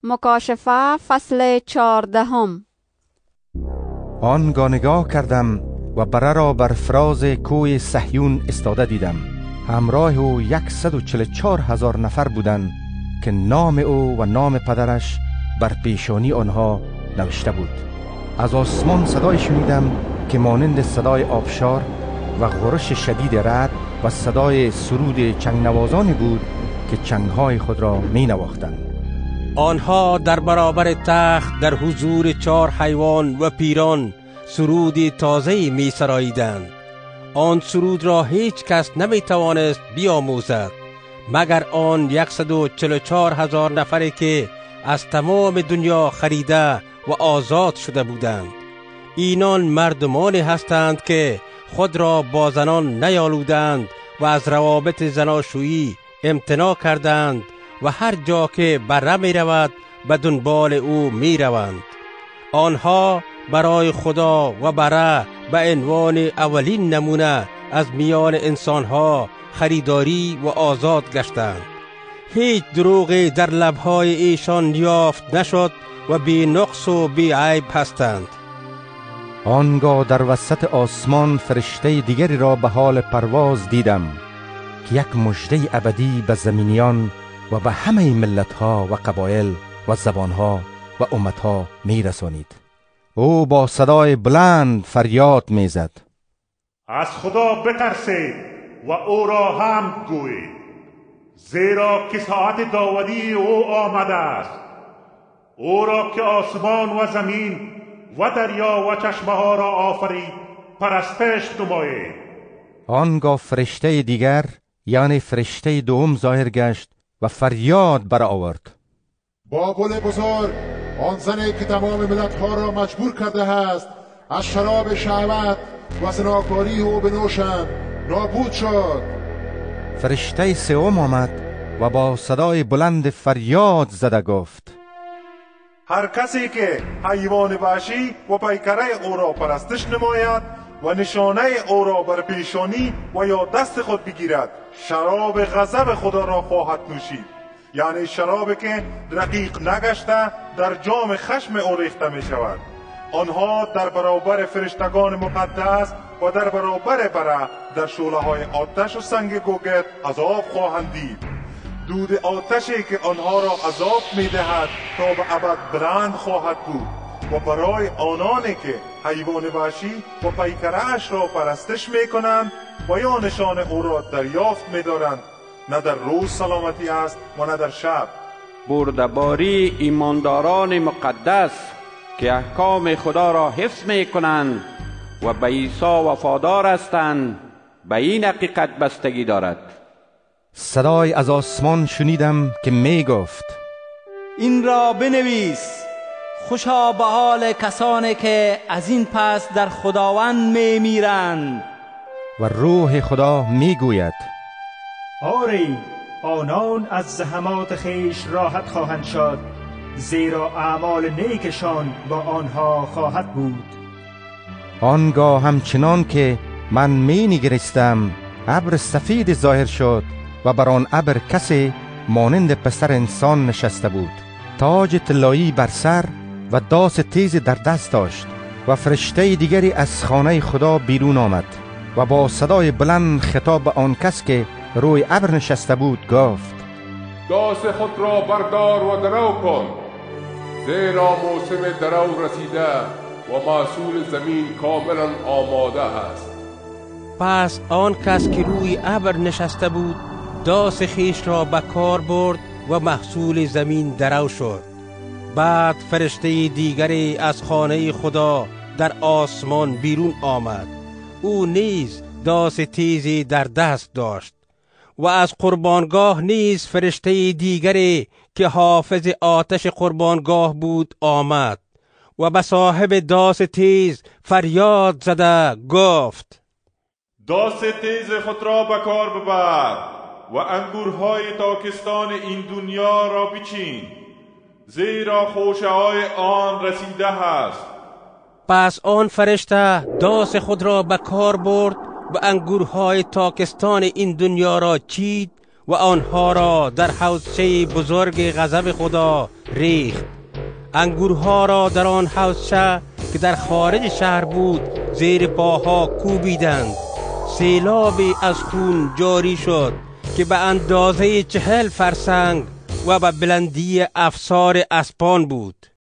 مکاشفه فصل 14. آنگاه نگاه کردم و بره را بر فراز کوه صهیون استاده دیدم. همراه او 144,000 نفر بودند که نام او و نام پدرش بر پیشانی آنها نوشته بود. از آسمان صدای شنیدم که مانند صدای آبشار و غرش شدید رعد و صدای سرود چنگ نوازانی بود که چنگهای خود را می نواختند. آنها در برابر تخت در حضور 4 حیوان و پیران سرودی تازه می سراییدند. آن سرود را هیچ کس نمی توانست بیاموزد مگر آن 144,000 نفری که از تمام دنیا خریده و آزاد شده بودند. اینان مردمانی هستند که خود را با زنان نیالودند و از روابط زناشویی امتناع کردند و هر جا که بره می رود به دنبال او می روند. آنها برای خدا و بره به عنوان اولین نمونه از میان انسانها خریداری و آزاد گشتند. هیچ دروغی در لبهای ایشان یافت نشد و بی نقص و بی عیب هستند. آنگاه در وسط آسمان فرشته دیگری را به حال پرواز دیدم که یک مژده ابدی به زمینیان و به همه ملت‌ها و قبایل و زبان‌ها و امت‌ها می‌رسانید. او با صدای بلند فریاد می‌زد: از خدا بترسید و او را حمد گویید، زیرا که ساعت داوری او آمده است. او را که آسمان و زمین و دریا و چشمه‌ها را آفرید پرستش نمایید. آنگاه فرشته دیگر یعنی فرشته دوم ظاهر گشت و فریاد برآورد: با گل بزرگ آن زنی که تمام ملت‌ها را مجبور کرده است از شراب شهوت و زناکاری او بنوشند نابود شد. فرشته سوم آمد و با صدای بلند فریاد زده گفت: هر کسی که حیوان وحشی و پیکره او را پرستش نماید و نشانه او را بر پیشانی و یا دست خود بگیرد، شراب غضب خدا را خواهد نوشید، یعنی شرابی که رقیق نگشته در جام خشم او ریخته می شود. آنها در برابر فرشتگان مقدس و در برابر بره در شعله های آتش و سنگ گوگرد عذاب خواهند دید. دود آتشی که آنها را عذاب می دهد تا به ابد بلند خواهد بود و برای آنانی که حیوان وحشی و پیکره اش را پرستش می کنند و یا نشان او را دریافت می دارند، نه در روز سلامتی است و نه در شب. بردباری ایمانداران مقدس که احکام خدا را حفظ می کنند و به عیسی وفادار هستند به این حقیقت بستگی دارد. صدای از آسمان شنیدم که می گفت: این را بنویس، خوشا به حال کسانی که از این پس در خداوند می میرند. و روح خدا می گوید: آری، آنان از زحمات خیش راحت خواهند شد، زیرا اعمال نیکشان با آنها خواهد بود. آنگاه همچنان که من می نگریستم ابر سفید ظاهر شد و بر آن ابر کسی مانند پسر انسان نشسته بود. تاج طلایی بر سر و داس تیز در دست داشت. و فرشته دیگری از خانه خدا بیرون آمد و با صدای بلند خطاب به آن کس که روی ابر نشسته بود گفت: داس خود را بردار و درو کن، زیرا موسم درو رسیده و محصول زمین کاملا آماده است. پس آن کس که روی ابر نشسته بود داس خیش را به کار برد و محصول زمین درو شد. بعد فرشته دیگری از خانه خدا در آسمان بیرون آمد. او نیز داس تیزی در دست داشت و از قربانگاه نیز فرشته دیگری که حافظ آتش قربانگاه بود آمد و به صاحب داس تیز فریاد زده گفت: داس تیز خود را به کار ببر و انگورهای تاکستان این دنیا را بچین، زیرا خوشه های آن رسیده است. پس آن فرشته داس خود را به کار برد و انگورهای تاکستان این دنیا را چید و آنها را در حوضچه بزرگ غضب خدا ریخت. انگورها را در آن حوضچه که در خارج شهر بود زیر پاها کوبیدند. سیلابی از خون جاری شد که به اندازه 40 فرسنگ و به بلندی افسار اسپان بود.